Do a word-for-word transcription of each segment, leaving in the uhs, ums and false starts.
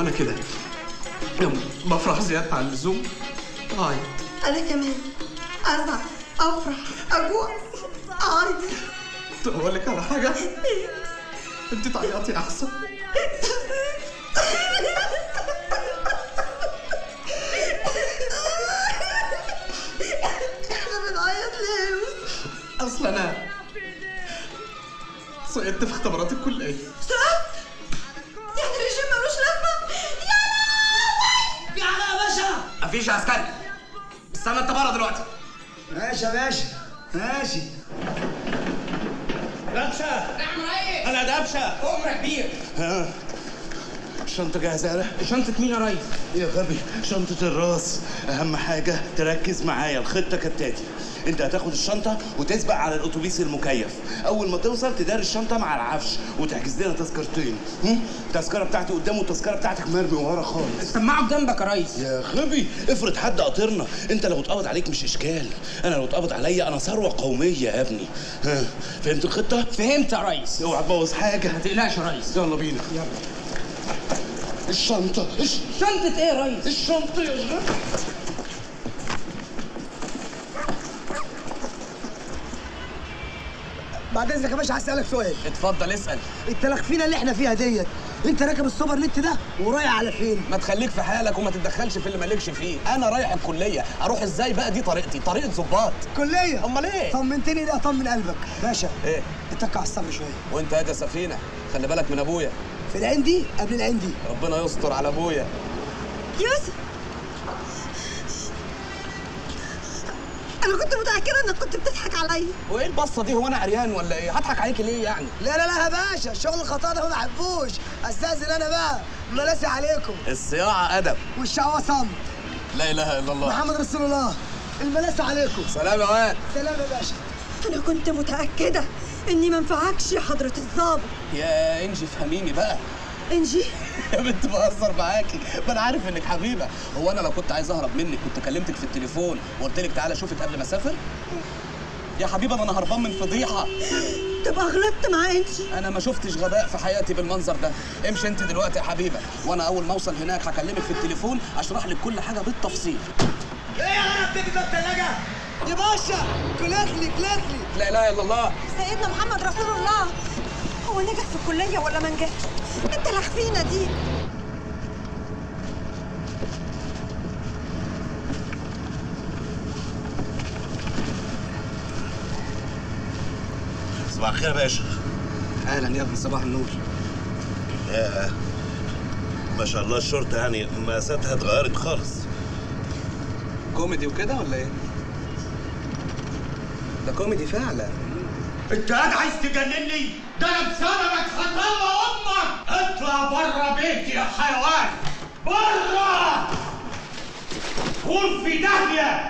وانا كده لما بفرح زيادة عن اللزوم اعيط. انا كمان ازعل، افرح، اجوع، اعيط. طب اقول لك على حاجه؟ انت تعيطي احسن. احنا بنعيط ليه؟ اصل انا سقطت في اختبارات الكليه. سقطت؟ يعني الرجيم ملوش لازمه؟ يا لهوي! في حاجه يا باشا؟ مفيش عسكري، استنى انت بره دلوقتي. ماشي يا باشا ماشي. دبشه. نعم ريس. انا دبشه. امر كبير. ها الشنطه جاهزه يالا؟ شنطة مين يا ريس؟ يا غبي شنطه الراس. اهم حاجه تركز معايا. الخطه كالتالي: انت هتاخد الشنطه وتسبق على الاتوبيس المكيف. اول ما توصل تداري الشنطه مع العفش وتحجز لنا تذكرتين. التذكره بتاعتي قدام والتذكره بتاعتك مرمي ورا خالص. السماعة جنبك يا ريس. يا غبي افرض حد قاطرنا. انت لو اتقبض عليك مش اشكال، انا لو اتقبض عليا انا ثروه قوميه يا ابني. ها فهمت الخطه؟ فهمت يا ريس. اوعى تبوظ حاجه. ما تقلقش يا ريس. يلا بينا. يلا. الشنطه الش... شنطة ايه يا ريس؟ الشنطه يا غبي. بعد اذنك يا باشا عايز اسالك سؤال. اتفضل اسال. التلخفينه اللي احنا فيها ديت، انت راكب السوبر نت ده ورايح على فين؟ ما تخليك في حالك وما تتدخلش في اللي مالكش فيه. انا رايح الكليه، اروح ازاي بقى؟ دي طريقتي، طريقه ظباط. كليه؟ امال ايه؟ طمنتني ده طمن قلبك باشا. ايه؟ اتك على الصبر شويه. وانت يا سفينه خلي بالك من ابويا. في العين دي قبل العين دي. ربنا يستر على ابويا. يوسف، انا كنت متاكده انك كنت بتضحك عليا. وايه البصه دي؟ هو انا عريان ولا ايه؟ هضحك عليكي ليه يعني؟ لا لا لا يا باشا، شغل الخطا ده ما بحبوش. استاذن انا بقى، ملاسي عليكم. الصياعه ادب والشعوه صمت. لا اله الا الله محمد رسول الله. الملاسي عليكم. سلام يا واد. سلام يا باشا. انا كنت متاكده اني ما انفعكش يا حضره الضابط. يا انجي فهميني بقى. انجي؟ يا بنت بهزر معاكي، ما انا عارف انك حبيبه. هو انا لو كنت عايز اهرب منك كنت كلمتك في التليفون وقلت لك تعالى اشوفك قبل ما اسافر؟ يا حبيبه ده انا هربان من فضيحه. تبقى غلطت مع انجي. انا ما شفتش غباء في حياتي بالمنظر ده. امشي انت دلوقتي يا حبيبه، وانا اول ما اوصل هناك هكلمك في التليفون اشرح لك كل حاجه بالتفصيل. ايه يا غرب بتيجي في الثلاجه؟ يا باشا كلاتلي كلاتلي. لا اله الا الله. سيدنا محمد رسول الله. هو نجح في الكليه ولا ما نجحش؟ انت الخفينه دي. صباح الخير يا باشا. اهلا يا ابني، صباح النور. يا ما شاء الله الشرطه يعني مقاساتها اتغيرت خالص. كوميدي وكده ولا ايه؟ ده كوميدي فعلا. انت قاعد عايز تجنني؟ ده انا بسببك هطلع امك. اطلع بره بيتي يا حيوان، بره. قول في داهيه.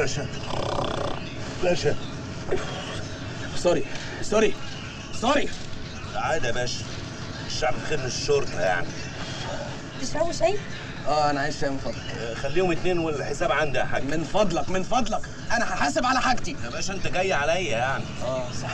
باشا باشا سوري سوري سوري. عادي يا باشا، الشعب بخير من الشرطه يعني. تشربوا شاي؟ اه انا عايز شاي من فضلك. آه، خليهم اتنين والحساب عندي يا حاج. من فضلك من فضلك، انا هحاسب على حاجتي. يا باشا انت جاي عليا يعني. اه صح.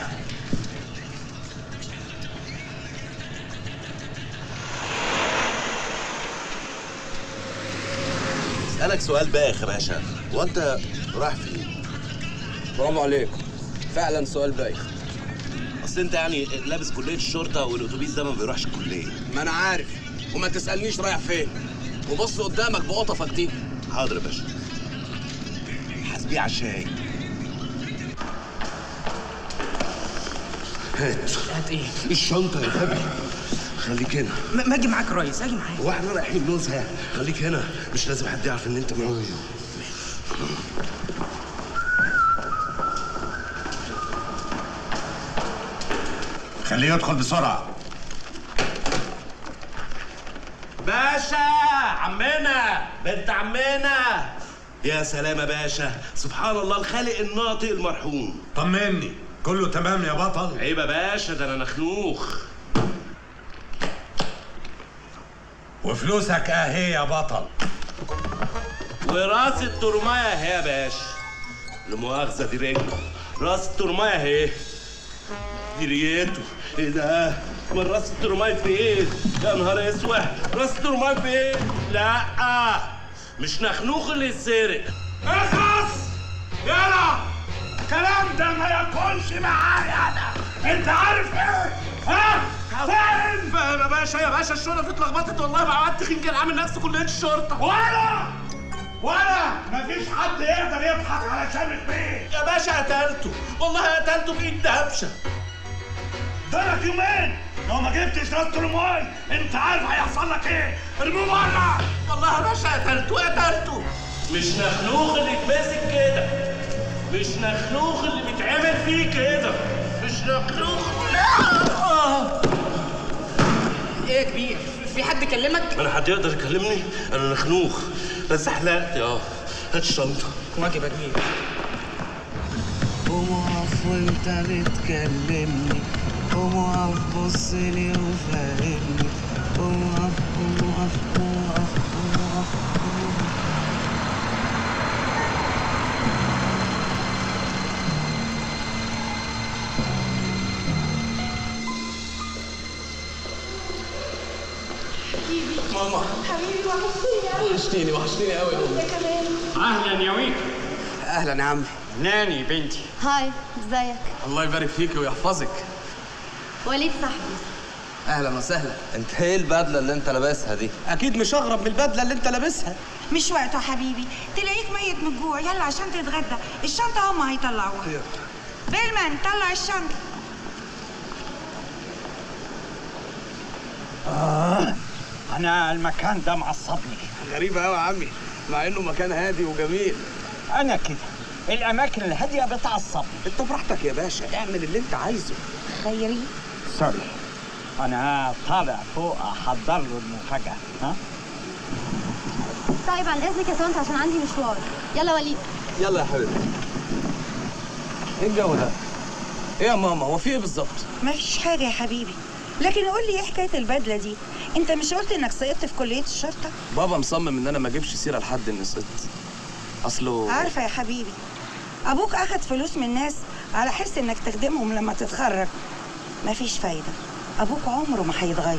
اسالك سؤال بايخ يا باشا، هو انت رايح فين؟ برافو عليك، فعلا سؤال بايخ. اصل انت يعني لابس كليه الشرطه والاتوبيس ده ما بيروحش الكليه. ما انا عارف، وما تسالنيش رايح فين، وبص قدامك بقطفك دي. حاضر يا باشا، حاسبيه على الشاي. هات هات ايه؟ الشنطه يا غبي. خليك هنا. ما ما اجي معاك يا ريس، اجي معاك. هو احنا رايحين نوزها؟ خليك هنا، مش لازم حد يعرف ان انت معايا. خليه يدخل بسرعة. باشا عمنا، بنت عمنا. يا سلام يا باشا، سبحان الله الخالق الناطق المرحوم. طمني، كله تمام يا بطل؟ عيب يا باشا، ده انا نخنوخ. وفلوسك اهي يا بطل. وراس الترمايه اهي يا باشا. لمؤاخذة دي رجله. راس الترمايه اهي. دي ريته. ايه ده؟ من راس الترمايه فين؟ يا نهار اسود، راس الترمايه فين؟ لا مش نخنوخ اللي يتسرق. اخلص! يلا! الكلام ده ما ياكلش معايا انا. انت عارف ايه؟ ها؟ فاهم؟ فاهم يا باشا. يا باشا الشرطه اتلخبطت والله، مع واد تخين كان عامل نفسه كليه الشرطه. ولا ولا مفيش حد يقدر يضحك على شامخ بيه. يا باشا قتلته، والله قتلته بايد دهبشه. ادالك يومين، لو ما جبتش راس ترماي انت عارف هيحصل لك ايه. ارموه بره. والله يا باشا قتلته قتلته. مش نخنوخ اللي يتمسك كده، مش نخنوخ اللي بيتعمل فيه كده، مش نخنوخ. آه. ايه يا كبير؟ في حد كلمك؟ انا حد يقدر يكلمني؟ انا نخنوخ بس حلقت. اه هات الشنطه. واجب يا كبير. قوم اقف وانت بتكلمني، قوم اقف بصلي وفهمني، قوم اقف قوم اقف قوم اقف قوم اقف قوم اقف. ماما حبيبي وحشتني قوي. وحشتيني وحشتيني قوي يا ماما. انت كمان. اهلا يا ويكي. اهلا يا عمي. ناني بنتي. هاي، ازيك؟ الله يبارك فيكي ويحفظك. وليد صاحبي. اهلا وسهلا. انت ايه البدله اللي انت لابسها دي؟ اكيد مش اغرب من البدله اللي انت لابسها. مش وقته حبيبي، تلاقيك ميت من الجوع. يلا عشان تتغدى، الشنطة هما هيطلعوها. بيرمان طلع الشنطة. آه أنا المكان ده معصبني. غريبة قوي يا عمي، مع انه مكان هادي وجميل. أنا كده، الأماكن الهادية بتعصبني. انت براحتك يا باشا، اعمل اللي انت عايزه. خيري. سوري، أنا طالع فوق أحضر له المفاجأة. ها؟ طيب عن اذنك يا طنط عشان عندي مشوار. يلا وليد. يلا يا حبيبي. ايه الجو ده؟ ايه يا ماما، هو في ايه بالظبط؟ مفيش حاجة يا حبيبي، لكن قول لي ايه حكاية البدلة دي؟ انت مش قلت انك سقطت في كلية الشرطة؟ بابا مصمم ان انا ما اجيبش سيره لحد اني سقطت. اصله عارفة يا حبيبي، ابوك اخد فلوس من الناس على حس انك تخدمهم لما تتخرج. مفيش فايدة، ابوك عمره ما هيتغير.